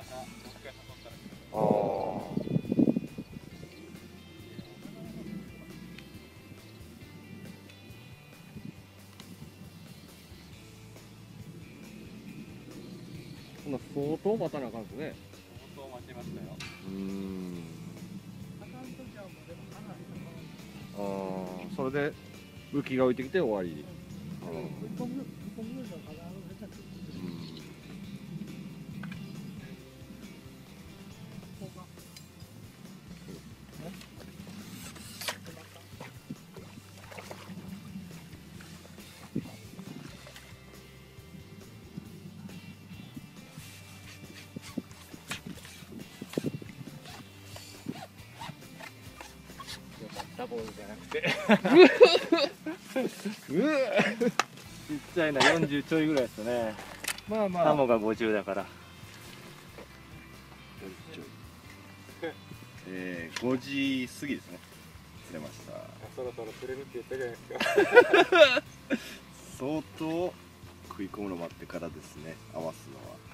ああ。そんな相当待たなあかんですね。 相当待ちましたよ。 ああ、それで浮きが浮いてきて終わり。 ダボールじゃなくてうわちっちゃいな、40ちょいぐらいですね。 まあまあ。 タモが50だから。 5時過ぎですね。釣れました。 そろそろ釣れるって言ったじゃないですか。 相当食い込むの待ってからですね、合わすのは。